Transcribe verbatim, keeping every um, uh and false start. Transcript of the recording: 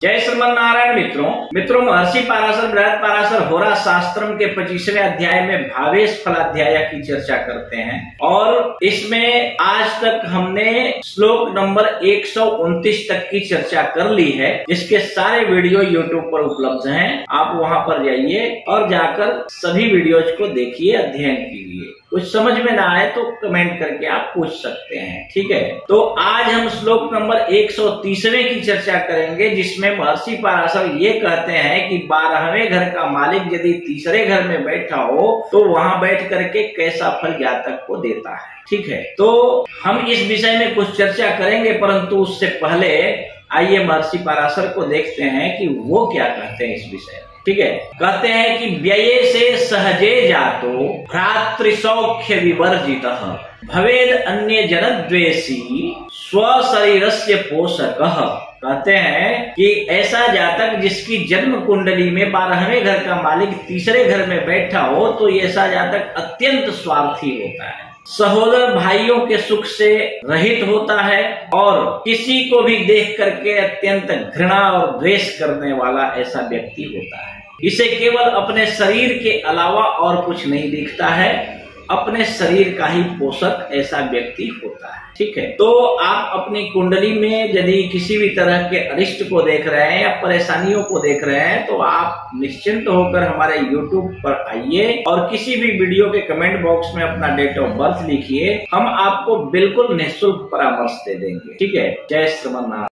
जय श्रीमन नारायण। मित्रों मित्रों महर्षि पाराशर बृहद पाराशर होरा शास्त्रम के पच्चीसवें अध्याय में भावेश फलाध्याय की चर्चा करते हैं और इसमें आज तक हमने श्लोक नंबर एक सौ उनतीस तक की चर्चा कर ली है, जिसके सारे वीडियो यूट्यूब पर उपलब्ध हैं। आप वहां पर जाइए और जाकर सभी वीडियोज को देखिए, अध्ययन कीजिए। कुछ समझ में ना आए तो कमेंट करके आप पूछ सकते हैं, ठीक है। तो आज हम श्लोक नंबर एक सौ तीसवें की चर्चा करेंगे, जिसमें महर्षि पाराशर ये कहते हैं कि बारहवें घर का मालिक यदि तीसरे घर में बैठा हो तो वहां बैठ करके कैसा फल जातक को देता है, ठीक है। तो हम इस विषय में कुछ चर्चा करेंगे, परंतु उससे पहले आइए महर्षि पाराशर को देखते हैं कि वो क्या कहते हैं इस विषय में, ठीक है। कहते हैं कि व्यये से सहजे जातो भ्रातृसौख्य विवर्जितः भवेद अन्य जनद्वेषी स्वशरीरस्य पोषकः। कहते हैं कि ऐसा जातक जिसकी जन्म कुंडली में बारहवें घर का मालिक तीसरे घर में बैठा हो तो ऐसा जातक अत्यंत स्वार्थी होता है, सहोदर भाइयों के सुख से रहित होता है और किसी को भी देख करके अत्यंत घृणा और द्वेष करने वाला ऐसा व्यक्ति होता है। इसे केवल अपने शरीर के अलावा और कुछ नहीं दिखता है, अपने शरीर का ही पोषक ऐसा व्यक्ति होता है, ठीक है। तो आप अपनी कुंडली में यदि किसी भी तरह के अरिष्ट को देख रहे हैं या परेशानियों को देख रहे हैं तो आप निश्चिंत होकर हमारे यूट्यूब पर आइए और किसी भी वीडियो के कमेंट बॉक्स में अपना डेट ऑफ बर्थ लिखिए, हम आपको बिल्कुल निःशुल्क परामर्श दे देंगे, ठीक है। जय श्रीमन नारायण।